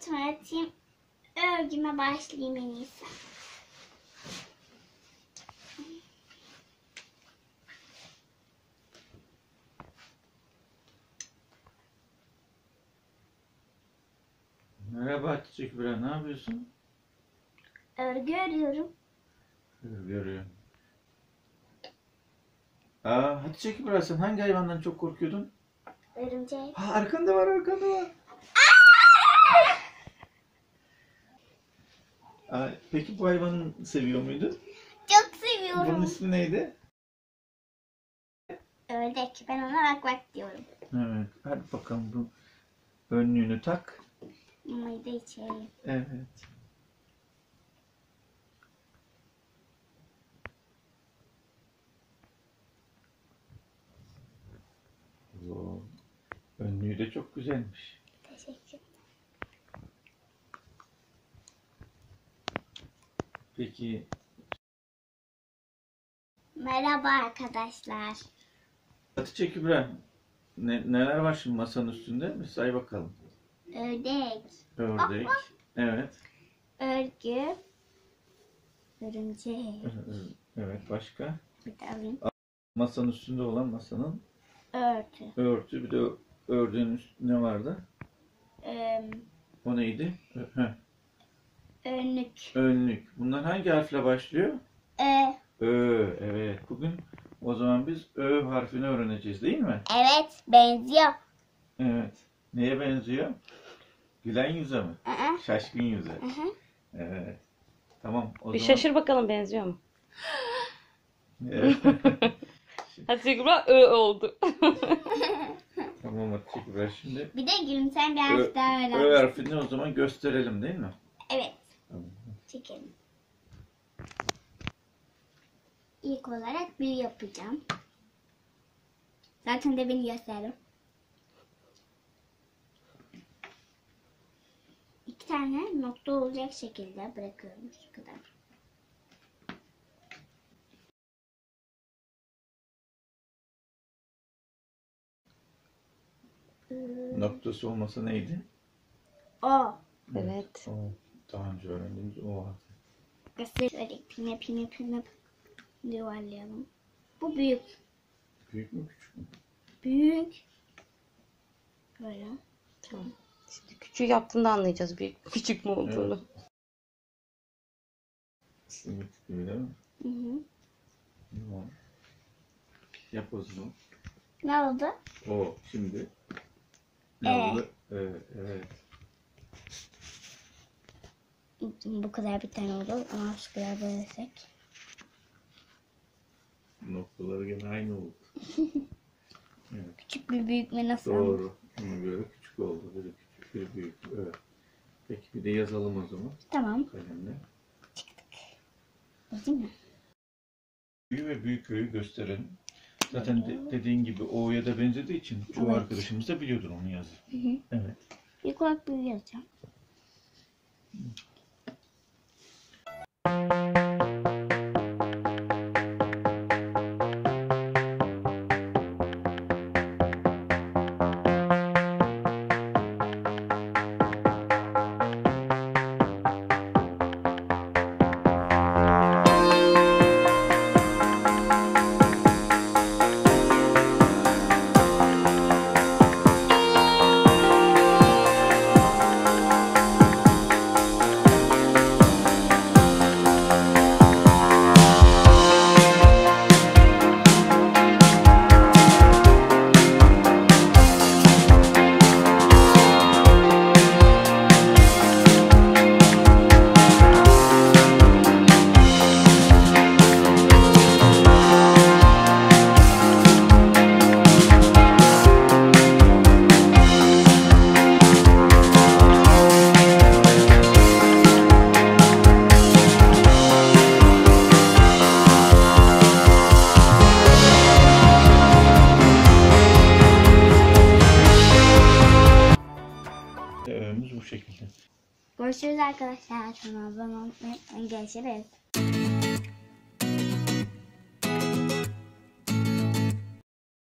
notunu atayım. Örgüme başlayayım en iyisi. Merhaba Hatice Kübra, ne yapıyorsun? Örgü örüyorum. Görüyorum. Hatice Kübra, sen hangi hayvandan çok korkuyordun? Örümcek. Arkanda var, arkanda var. Peki bu hayvanı seviyor muydun? Çok Bunun seviyorum. ismi neydi? Ördek. Ben ona bak bak diyorum. Evet, hadi bakalım bu önlüğünü tak. Mamayı da içeyim. Evet. Oo, önlüğü de çok güzelmiş. Teşekkür. Peki Merhaba arkadaşlar. Hatice Kübra, neler var şimdi masanın üstünde? Bir say bakalım. Ördek. Ördek. Evet. Örgü. Örümcek. Evet, başka? Bir de alayım. Masanın üstünde olan masanın Örtü. örtü. Bir de ördüğün üstünde ne vardı? O neydi? Önlük. Önlük. Bunlar hangi harfle başlıyor? Ö. Evet. Bugün o zaman biz Ö harfini öğreneceğiz değil mi? Evet, benziyor. Evet. Neye benziyor? Gülen yüze mi? Aa. Şaşkın yüze. Evet. Tamam. O Bir zaman... şaşır bakalım benziyor mu? Evet. Hatice Kübra ö oldu. Tamam Hatice Kübra, şimdi Bir de gülümseyen bir harf daha Ö öğrendim. harfini o zaman gösterelim değil mi? Evet. Tamam. Çekelim. İlk olarak büyü yapacağım. Zaten de beni gösterdim. 2 tane nokta olacak şekilde bırakıyorum şu kadar. Noktası olmasa neydi? O. Evet. O. Daha önce öğrendiğimiz o harfi. Şöyle pin yuvarlayalım. Bu büyük. Büyük mü küçük mü? Büyük. Böyle. Tamam. Şimdi küçüğü yaptığında anlayacağız büyük mü küçük mü olduğunu. Evet. Simit gibi değil mi? Hı hı. Tamam. Yap o zaman. Ne oldu? O şimdi. Ne oldu? Evet. Bu kadar bir tane oldu. Ama şu kadar bölersek. Noktaları gene aynı oldu. Evet. Küçük bir büyük mü nasıl? Doğru. Ona göre küçük oldu. Biri küçük, biri büyük. Evet. Peki bir de yazalım o zaman. Tamam. Kalemle. Değil mi? Büyü ve büyük köyü gösterelim. Zaten dediğin gibi O'ya da benzediği için çoğu Evet. arkadaşımız da biliyordur onu yazı. Hı hı. Evet. İlk olarak büyü yazacağım. Öğümüz bu şekilde. Görüşürüz arkadaşlar. Kanalıma abone olmayı unutmayın. Görüşürüz.